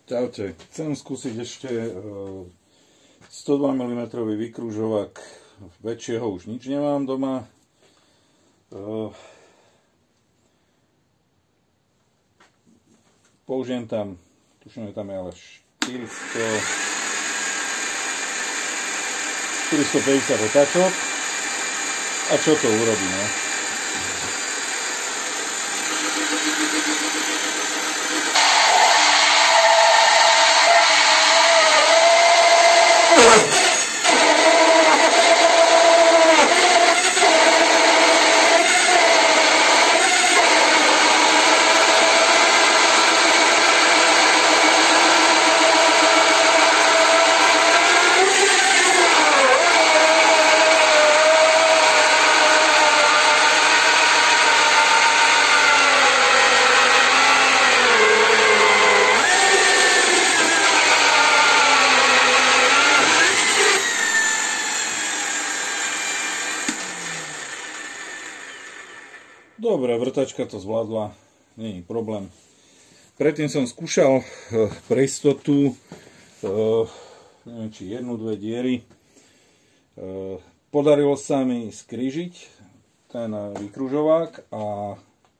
Čaute, chcem skúsiť ešte 102 mm vykružovák, väčšieho už nič nemám doma. Použijem tam, tuším, že tam je ale 450 otáčok. A čo to urobí, no? Dobre, vrtačka to zvládla, nie je problém. Predtým som skúšal pre istotu, neviem či jednu, dve diery. Podarilo sa mi skrížiť ten vykružovák a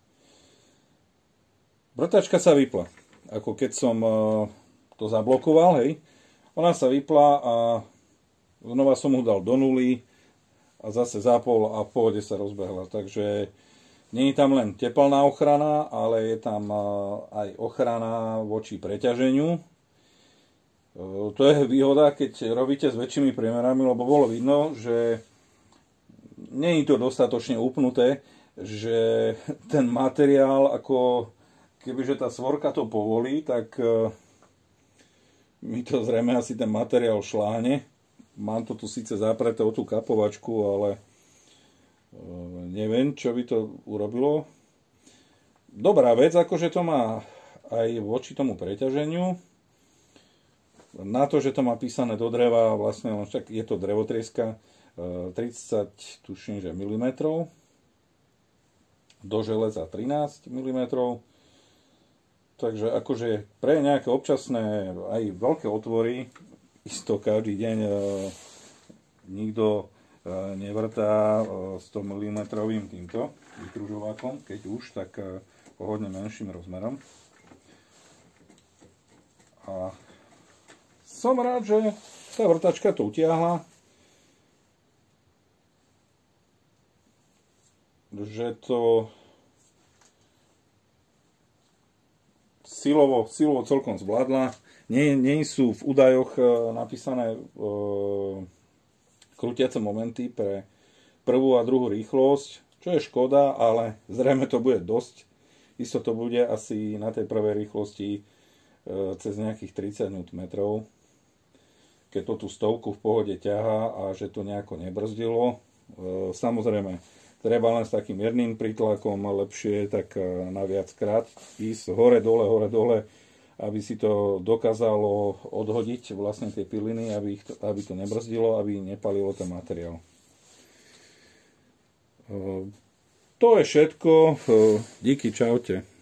vrtačka sa vypla. Ako keď som to zablokoval, hej. Ona sa vypla a znova som ho dal do nuly a zase zapol a v pohode sa rozbehla. Takže nie je tam len teplná ochrana, ale je tam aj ochrana voči preťaženiu. To je výhoda, keď robíte s väčšími priemerami, lebo bolo vidno, že nie je to dostatočne upnuté, že ten materiál, ako kebyže tá svorka to povolí, tak mi to zrejme asi ten materiál šláhne. Mám to tu síce zapreté o tú kapovačku, ale neviem, čo by to urobilo. Dobrá vec, akože to má aj voči tomu preťaženiu. Na to, že to má písané do dreva, vlastne však je to drevotrieska 30, tuším, že milimetrov. Do železa 13 mm. Takže akože pre nejaké občasné aj veľké otvory, isto každý deň nikto nevrtá 100 mm týmto vykružovákom, keď už, tak pohodne menším rozmerom. A som rád, že tá vrtačka to utiahla, že to silovo celkom zvládla. Nie sú v údajoch napísané krútiace momenty pre prvú a druhú rýchlosť, čo je škoda, ale zrejme to bude dosť. Isto to bude asi na tej prvej rýchlosti cez nejakých 30 Nm, keď to tú stovku v pohode ťahá a že to nejako nebrzdilo. Samozrejme, treba len s takým miernym prítlakom, lepšie tak na viackrát ísť hore, dole, aby si to dokázalo odhodiť vlastne tie piliny, aby to nebrzdilo, aby nepalilo ten materiál. To je všetko. Díky, čaute.